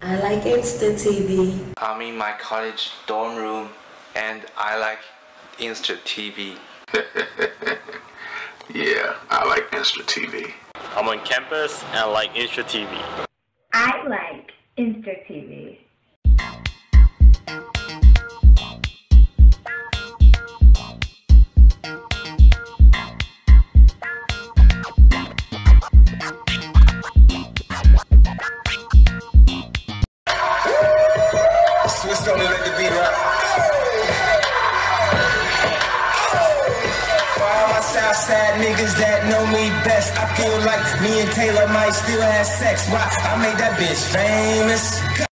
I like Instra-TV. I'm in my college dorm room and I like Instra-TV. Yeah, I like Instra-TV. I'm on campus and I like Instra-TV. I like Instra-TV. Switch on and let the beat rock. For all my Southside niggas that know me best, I feel like me and Taylor might still have sex. Why? I made that bitch famous.